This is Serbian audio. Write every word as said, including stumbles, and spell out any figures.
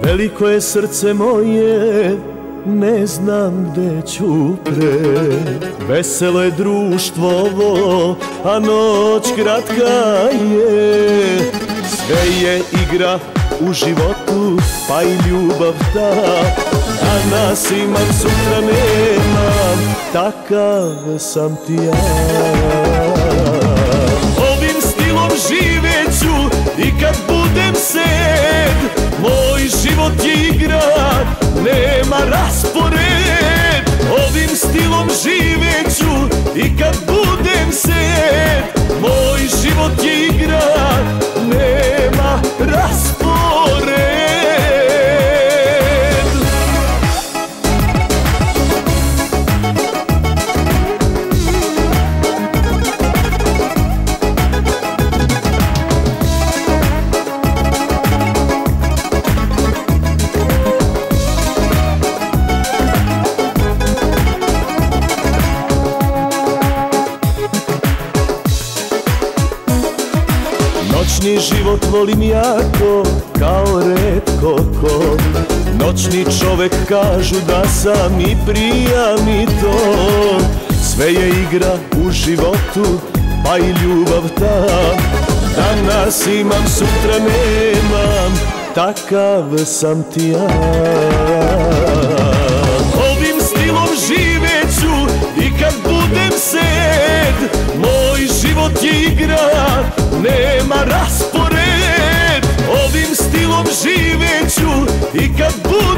Veliko je srce moje, ne znam gde ću pre. Veselo je društvo ovo, a noć kratka je. Sve je igra u životu, pa i ljubav ta. Danas imam, sutra nemam, takav sam ti ja. Ovim stilom živeću i kad budem sed. Moj život je igra, nema raspored. Ovim stilom živeću i kad budem sed. Moj život je igra, nema raspored. Noćni život volim jako, kao retko ko. Noćni čovek kažu da sam i prija mi to. Sve je igra u životu, pa i ljubav ta. Danas imam, sutra nemam, takav sam ti ja. Ovim stilom živeću i kad budem sed. Moj život je igra, nema raspored. Ovim stilom živeću i kad budem